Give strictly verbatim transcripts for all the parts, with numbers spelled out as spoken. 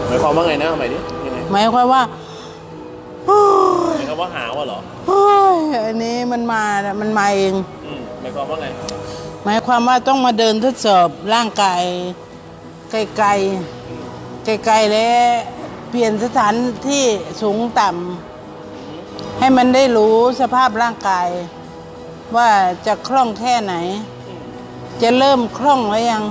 หมายความว่าไงนะหมายดิยังไงหมายความว่าหมายความว่าหาวเหรออันนี้มันมามันมาเองหมายความว่าไงหมายความว่าต้องมาเดินทดสอบร่างกายไกลไกลไกลไกลและเปลี่ยนสถานที่สูงต่ำให้มันได้รู้สภาพร่างกายว่าจะคล่องแค่ไหนจะเริ่มคล่องแล้วยัง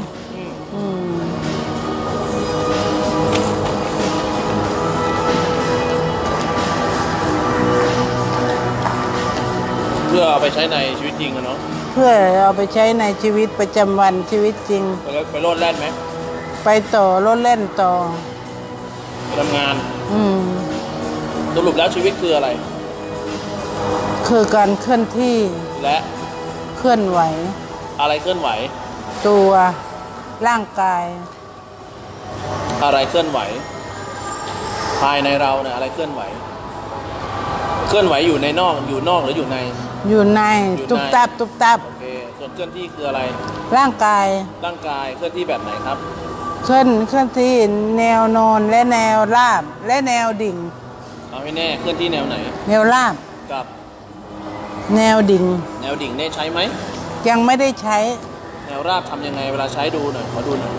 เพื่อเอาไปใช้ในชีวิตจริงอะเนาะเพื่อเอาไปใช้ในชีวิตประจำวันชีวิตจริงไปโลดแล่นไหมไปต่อโลดเล่นต่อไปทำงานอืมสรุปแล้วชีวิตคืออะไรคือการเคลื่อนที่และเคลื่อนไหวอะไรเคลื่อนไหวตัวร่างกายอะไรเคลื่อนไหวภายในเราเนี่ยอะไรเคลื่อนไหวเคลื่อนไหวอยู่ในนอกอยู่นอกหรืออยู่ในอยู่ในตุบตับตุบตับโอเคส่วนเคลื่อนที่คืออะไรร่างกายร่างกายเคลื่อนที่แบบไหนครับเคลื่อนเคลื่อนที่แนวนอนและแนวราบและแนวดิ่งเอาให้แน่เคลื่อนที่แนวไหนแนวราบกับแนวดิ่งแนวดิ่งเนี่ยใช้ไหมยังไม่ได้ใช้แนวราบทำยังไงเวลาใช้ดูหน่อยขอดูหน่อย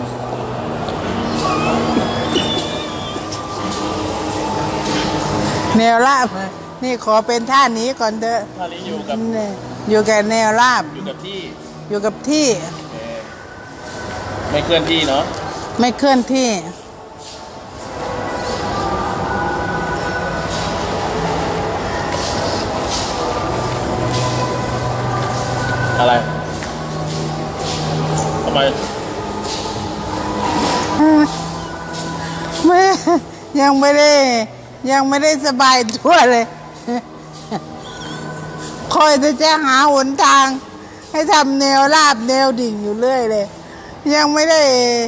แนวราบนี่ขอเป็นท่านี้ก่อนเถอะท่านี้อยู่กับอยู่กับแนวราบอยู่กับที่อยู่กับที่ไม่เคลื่อนที่เนาะไม่เคลื่อนที่อะไรทำไมไม่ยังไม่ได้ยังไม่ได้สบายทั่วเลยคอยจะแจ้งหาหนทางให้ทำแนวราบแนวดิ่งอยู่เรื่อยเลยยังไม่ได้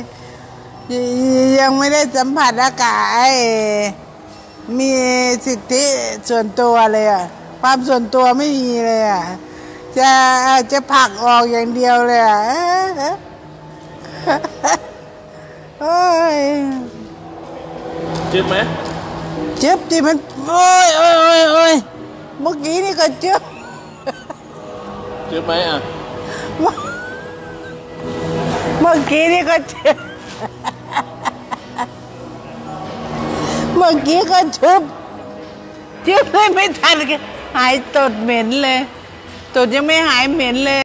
ยังไม่ได้สัมผัสอากาศมีสิทธิส่วนตัวเลยอ่ะความส่วนตัวไม่มีเลยอ่ะจะจะผลักออกอย่างเดียวเลยอ่ะโอ้ยเจ็บไหมเจ็บที่มันโอ้ยโอ้ยโอ้ยโอ้ยเมื่อกี้นี่ก็เจ็บเจ็บไหมอ่ะเมื่อกี้นี่ก็เจ็บเมื่อกี้ก็ชุบเจ็บเลยไม่ทันหายตดเหม็นเลยตดยังไม่หายเหม็นเลย